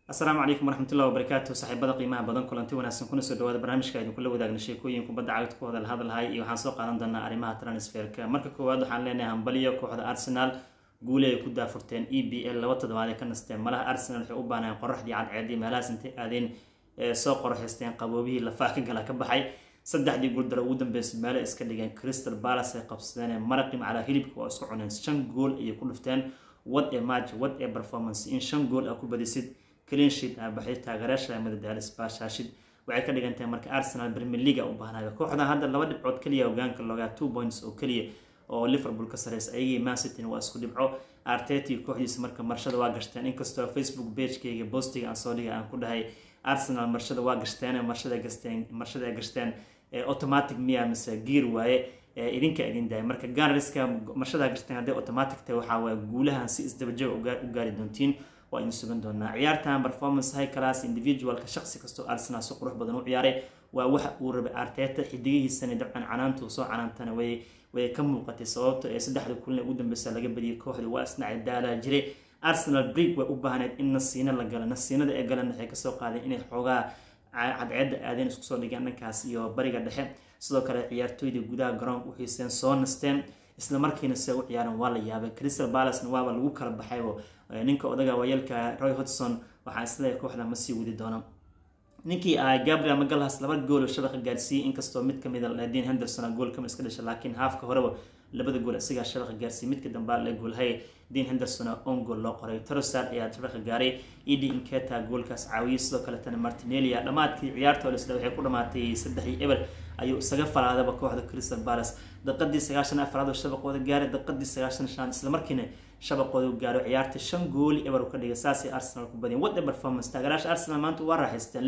السلام عليكم ورحمة الله وبركاته. صاحبada qiimaha badan kulanti wanaagsan kuna soo dhawaada barnaamijka idin kula wadaagna sheekooyin kubadda cagta ku wada hadalhay iyo waxaan soo qaadan doonaa arrimaha transferka. Marka koowaad waxaan leenahay hambaliyo kooxda Arsenal guul ay ku daafurteen EPL laba toddobaad ka nasteen malaha Arsenal waxay u baahnayeen qorraxdii cadceedii meelahaas intay aadeen soo qorxeysteen qaboobihii la faaq gala ka baxay saddexdii gool daro ugu dambeysay meel iska dhigeen Crystal Palace ay qabsadeen maraqim ala hilibka oo isku cuneen 5 gool ay ku dhufteen what a match, what a performance in 5 gool ku badisid clean sheet baxay taageerayaasha madadalis baashashid waxay ka dhigantay marka Arsenal Premier League u baahnaayo kooxda hadda laba dhibcood kaliya hogaanka looga 2 points oo kaliya oo Liverpool ka sareys ayay Man City waa isku dhibco Arteta kooxdiisa marka marshada waa gashteen inkastoo Facebook page-kayga postiga aan soo dhigay aan ku dhahay Arsenal marshada waa gashteen marshada gashteen automatic miya mise gear waaye idinka idin daay marka Gunners-ka marshada gashteen hadii automatic tahay waxa waa guulahan si isdabajoog u gaari doontiin waa in sugan doonaa ciyaartan performance high class individual ka shakhsi kasto Arsenal soo qurux badan u ciyaaray waa waxa uu rabay Arteta xidigihiisana dabcan canaantu soo canaantana way ka muuqatay sababtoo ee saddexda kulan ugu dambeysay laga badiyay kooxda waa isnaa daala jiray Arsenal break way u baahneed in nasiina la galo nasiinada ee galan waxay ka soo qaadeen inay xogaa cadceed aadeen isku soo dhigaan dhankaas iyo bariga dhexe sidoo kale ciyaartooyda gudaha garoonka u xiiseen soo nasteen isla markiina si u ciyaaran waa la yaabay Crystal Palace waa lagu kala baxay ninka odaga wayelka Roy Hodgson waxa isleeyahay kooxda ma sii wadi doona ninkii Gabriel Magalhaes laba gool oo shabaqa gaarsiiyay inkastoo mid kamid ah Dean Henderson gool kama iska dhashay laakiin halfka horeba labada gool asiga shabaqa gaarsiiyay mid ka dambe la gool hay Dean Henderson on gool loo qoray Trossard ayaa shabaqa gaaray Eddie Nketiah goolkaas caawiyay sidoo kale tan Martinelli dhamaadkii ciyaarta isla waxay ku dhamaatay 3-0 ayuu isaga falaadaba kooxda Crystal Palace daqiiqadii 94 shabaqooda gaaray daqiiqadii 95 isla markiina shabaqooda gaaro ciyaarta 5 gool eber ka dhigay saasi Arsenal ku badiyeen what a performance taageerayaasha Arsenal maanta waa raaxaysteen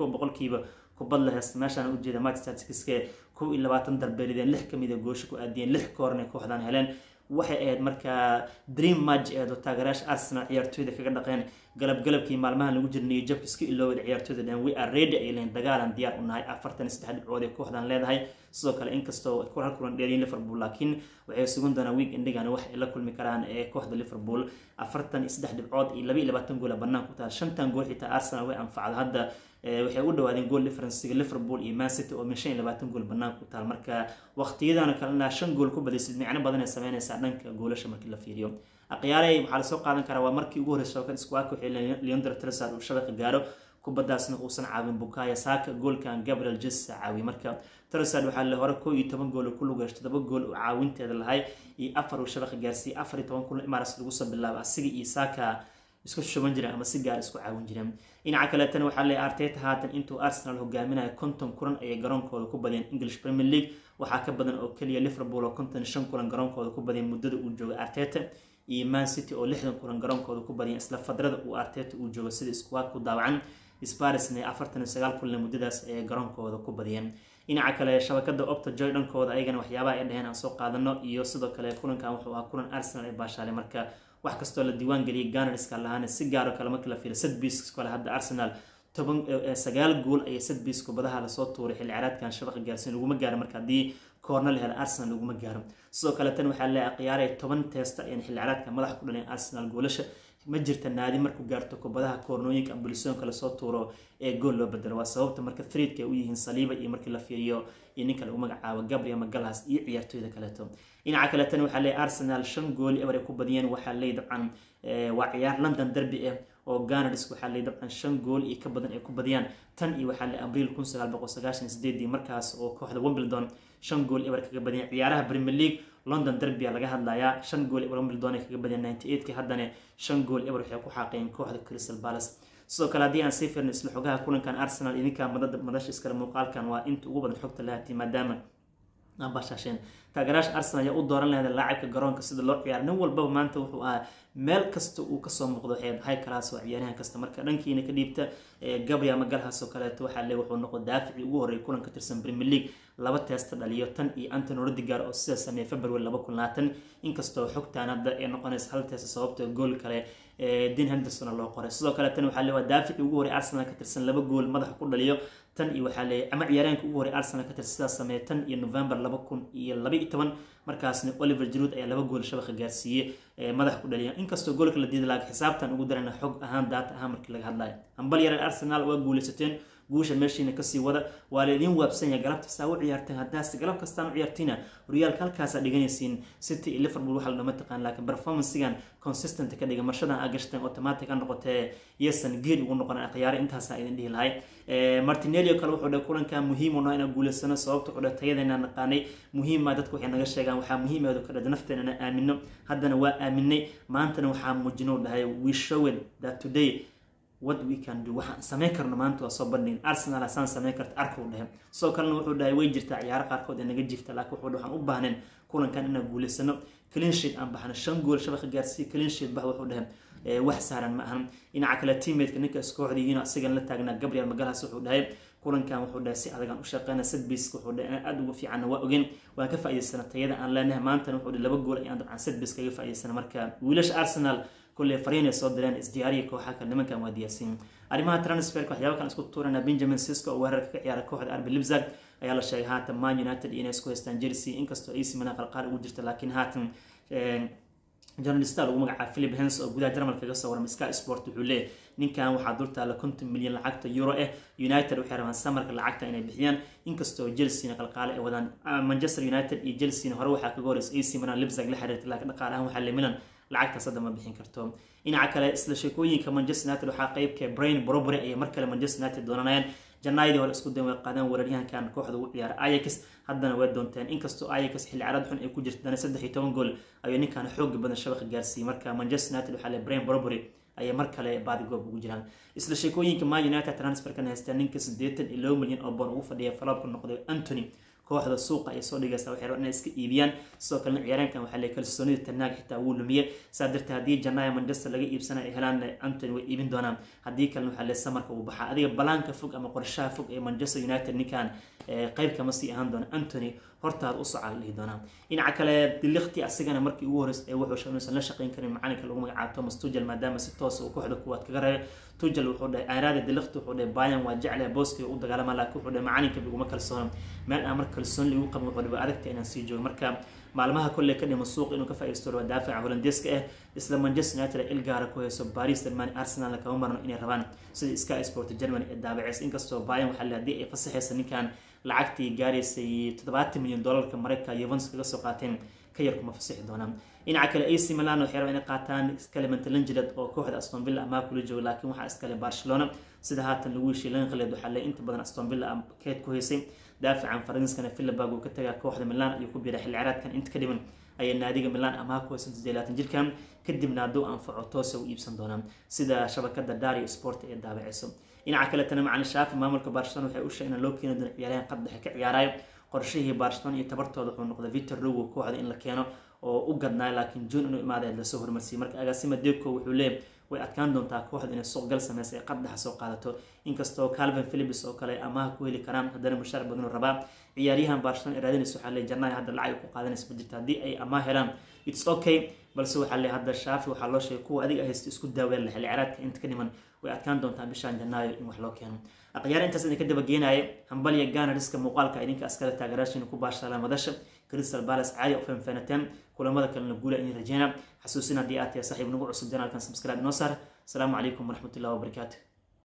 61% kubad la heesta meeshan u jeeda match statistics-ka 22 darbeelideen 6 kamid ah goosho ku aadiyeen 6 koorne kooxdan heleen waxay ahayd marka dream match ee taageerayaasha Arsenal ciyaartooyda kaga dhaqeen galabkii maalmahan lagu jirnay jabka iska ilowday ciyaartooyda dhan we are ready ay leen dagaalan diyaar u nahay 43 dhibcood ee kooxdan leedahay sidoo kale inkastoo kulan dheeriyay Liverpool laakiin waxay sugan doonaan week endigana wax ay la kulmi karaan ee kooxda Liverpool 43 dhibcood iyo 22 gool banaan ku taal 5 gool xitaa Arsenal way anfacdo hadda waxay u dhawaadeen goal difference Liverpool iyo Man City oo 25 gool banaan ku taal marka waqtiyadana kalena 5 gool ku badisay micno badan ay sameynaysaa dhanka goolasha markii la fiiriyo aqyaaray waxa la soo qaadan karaa waa markii ugu horeysay ka isku waako xilligan Leandro Trossard uu shabaqa gaaro kubadaasna uusan caawin Bukayo Saka goolkan Gabriel Jesus caawi marka Trossard waxa la hore 11 gool ku lugaystay 7 gool oo caawinteeda lahay iyo 4 uu shabaqa gaarsiiyay 14 kulan Emirates lagu soo bilaabay asiga iyo Saka isku shuban jireen ama si gaar isku caawin jireen dhinaca kale tan waxa la Arteta haatan intuu Arsenal hogaaminayo 50 kulan ay garoonkooda ku badiyeen English Premier League waxa ka badan oo kaliya Liverpool oo 55 kulan garoonkooda ku badiyeen muddada uu joogo Arteta iyo Man City oo 60 kulan garoonkooda ku badiyeen isla fadrada uu Arteta uu joogo sida isku ku daawacan Sparsna 49 kulan muddadaas ay garoonkooda ku badiyeen dhinaca kale shabakada Opta Joy dhankooda ayagana waxyaabaha ay dhaheen aan soo qaadano iyo sidoo kale kulankan wuxuu ahaa kulan Arsenal ay baashalay marka wax kasto la diiwaan galiyay Gunners-ka lahaana si gaar ah kala markii la fiiriyo set piece kale hadda Arsenal 9 gool ay set piece kubadaha la soo tuuray xilli ciyaareedkan shabaqa gaarsiin lagu ma gaaro marka hadii corner la helo Arsenal lagu ma gaaro sidoo kale tan waxa la ciyaaray 10 test in xilli ciyaareedka madax ku dhalin Arsenal goolasha ma jirta naadi markuu gaarto kubadaha koornooyinka ambulisoon kala soo tuuro ee gool loo bedelo waa sababta marka threadka u yihiin Saliba iyo markii la fiiriyo in ninka lagu magacaabo Gabriel Magalhaes iyo ciyaartooyda kale dhinaca kale tan waxa la Arsenal 5 gool eber ku badiyeen waxa la dabcan waa ciyaar London derby oo Gunners waxa la dabcan 5 gool iyo ka badan ay ku badiyaan tan iyo waxa la Abriil 1998 markaas oo kooxda Wimbledon 5 gool eber kaga badiyeen ciyaaraha Premier League London derby laga hadlayaa 5 gool eber Wimbledon kaga badiyeen 98 haddana 5 gool eber waxay ku xaqeen kooxda Crystal Palace sidoo kale hadii aan sii fiirno isla xogaha kulankan Arsenal idinka madasha iskala muuqaalkan waa inta ugu badan xogta lahaatay maadaama ambashasheen taageerayaasha Arsenal ayaa u dooran lahayd laacibka garoonka sida loo ciyaar nin walba maanta wuxuu ahaa meel kasta uu ka soo muuqdo high class oo ciyaarahan kasta marka dhankiina ka dhiibta Gabriel Magalhaes oo kale waxa la wuxuu noqday daafici ugu horeeyay kulanka tirsan Premier League laba test dhaliyo tan iyo Anthony Rudiger oo sida sameeyay February 2020 inkastoo xogtaan hadda ay noqonayso hal test sababtoo gool kale Dean Henderson loo qoray sidoo kale tan waxa leeyahay daafic ugu horay Arsenal ka tirsan 2 gool madaxa ku dhaliyo tan iyo waxa leeyahay ama ciyaaraanka ugu horay Arsenal ka tirsan sameeyay tan iyo November 2012 markaasna Oliver Giroud ayaa 2 gool shabaqa gaarsiiyay madaxa ku dhaliyo inkastoo goolka la diiday laakiin xisaabtan ugu darana xog ahaan data ahaan markii laga hadlayo ambal yar Arsenal waa guuleysateen guusha meeshiina kasii wada waa leedin wabsanya galabta saaw ciyaartay hadaas galab kastaan u ciyaartina Real halkaas dhiganaysiin City iyo Liverpool waxa lama taqaan laakiin performance-gan consistent ka dhiga marshadan agashtan automatic aan noqotay yeesan geed ugu noqon ciyaar intaas ay idin dhihi lahay Martinelli kale wuxuu dhahay kulanka muhiim u ah in guuleysano sababta uu tayadeena naqaanay muhiim ah dadku waxay naga sheegaan waxa muhiim ah ka nafteena aamino haddana waa aaminay maantana waxa muujino dhahay we showed that today what we can do waxaan sameyn karno maanta waa soo bandhigin Arsenal asaan sameyn karta arko dhahay soo kalena wuxuu dhahay way jirtaa ciyaar qaarkood ee naga jifta laakiin wuxuu dhahay waxaan u baahneen kulankan inaan guuleysano clean sheet aan baxno 5 gool shabaqa gaarsiin clean sheet bax wuxuu dhahay wax saaran ma ahan dhinaca kale teammate-ka ninka iskooxdiina asigan la taagnaa Gabriel Magalhaes wuxuu dhahay kulankan wuxuu dhahay si adag aan u shaqeynaa set piece wuxuu dhahay aad ugu fiican waa ogeyn waan ka faa'iideysana tayada aan leenahay maanta wuxuu dhahay 2 gool ayaan dabcan set piece kaga faa'iideysana marka wiilasha Arsenal كل فريق صدران إصداري كوحة كلمة كان ودياسين أريمها ترانسفير كوحة كان اسكت تورنا بنجامين سيسكو وهرك يارا كوحة أربي لبزق أيلا شيء هاتم مان يونايتد إنسكو استان جيرسي إنكستو إيسي من القار وجرت لكن هاتم جورناليستال ومقع فيليب هنس أو جودا درمال كجسا ورا مسكا سبورت وحوليه نين كان وحضرت على كنت مليون لعقته يورو يونايتد وحرمان سمر لعقته إن بحيان إنكستو جيرسي نقل قال ودان مانشستر يونايتد جيرسي هروحة كجورس إيسي من لبزق لحرت لكن قالهم حل منن lacagta sadda ma bixin karto dhinaca kale isla sheekooyinka Manchester United waxa qaybka Brian Brobry ay markale Manchester United doonayaan Janaaydi hore isku day qaadaan weeraryahankan kooxda u ciyaar Ajax haddana way doonteen inkastoo Ajax xilli ciyaareed xun ay ku jirtay 13 gool ayuu ninkan xoog badan shabaqa gaarsiiyay marka Manchester United waxa leeyahay Brian Brobry ay markale baadi goob ugu jiraan isla sheekooyinka Man United transfer kan haystaan ninka 8 milyan oo bond ugu fadhiya falabku noqday Anthony kooxda suuqa ay soo dhigaysaa waxay rabaan inay iska iibiyaan sidoo kale ciyaaraankan waxa la kalsoonida tanaag xitaa uu lumiye saadirta hadii Janaayo Manchester laga iibsanayo ay helaan Anthony way iibin doonaan hadii kale waxa la samarka uu baxa adiga balaanka fog ama qorshaha fog ee Manchester United ninkan qayb kama sii ahaan doona Anthony hortaad u socod leh doona dhinaca kale Dilikhti asigana markii ugu horeysay wuxuu sheegay la shaqeyn karin macalinka lagu magacaabo Thomas Tuchel maadaama si toos ah kooxda kuwaad kaga reebay Tuchel wuxuu dhahay aaraada Dilikhti wuxuu dhahay Bayern waa jecel booska u dagaalama laakiin wuxuu dhahay macalinka biguma kalsoon meel amar kalsoon ligu qabo wuxuu dhahay adagta inaan sii joogo marka maalmaha kullee ka dhimo suuq inuu ka faa'iisto daafaca Hollandeeska ah isla Manchester United il gaar ku hayso Paris Saint-Germain Arsenal ka marno inay rabaan sida Sky Sport Germany ee daabacis inkastoo Bayern waxa la hadii ay fasaxaysan ninkan lacagtii gaaraysay $70 milyan Mareykanka Juventus kaga soo qaateen ka yar kuma fasaxi doonaan dhinaca kale AC Milan waxay rabaan inay qaataan Clement Lenglet oo kooxda Aston Villa ama kula jooga laakiin waxa iskale Barcelona sida haatan lagu yeeshay Lenglet waxa la inta badan Aston Villa keed ku haysay daafacan Faransiiskana Philibag uu ka tagay kooxda Milan iyo ku biiray xilli ciyaareedkan inta ka dhiman ay naadiga Milan ama ku haysan 28 jirkan kadibna haduu anfaco toos u iibsan doonaan sida shabakada Dario Sport ee daabacayso dhinaca kale tan macna shaafi maamulka Barcelona waxay u sheegeen loo keenay doon ciyaaryahan qaddaxa ka ciyaarayo qorshihii Barcelona iyo tabartooda wuxuu noqday Victor Hugo kooxda in la keeno oo u gadnaa laakiin June inuu imaado la soo hormarsiiyay marka agaasima Deco wuxuu leeyahay way adkaan doontaa kooxda inay suuq gal sameysay qaddaxa soo qaadato inkastoo Calvin Phillips oo kale ama ku heli karaan haddana mushaar badan rabaa ciyaaryahan Barcelona iraadinayso waxa la Janaayo hadda lacag ku qaadanaysa budget hadii ay ama helaan it's okay balse waxa la hadda shaafi waxa loo sheegay kuwa adiga haysto isku daaween xilli ciyaareedka inta ka dhiman way adkaan doontaa bishan Janaayo in wax loo keeno aqyaar intaas idin ka daba geenaay Hambaliya Gunners-ka muuqaalka idinka askada taageerashada ku baashada madasha Crystal Palace caadi oo fahmanateen kulamada kale guula in rajayna xasuusina hadii aad tahay saaxiib nagu cusub janaalkan subscribe noo saar السلام عليكم ورحمة الله وبركاته.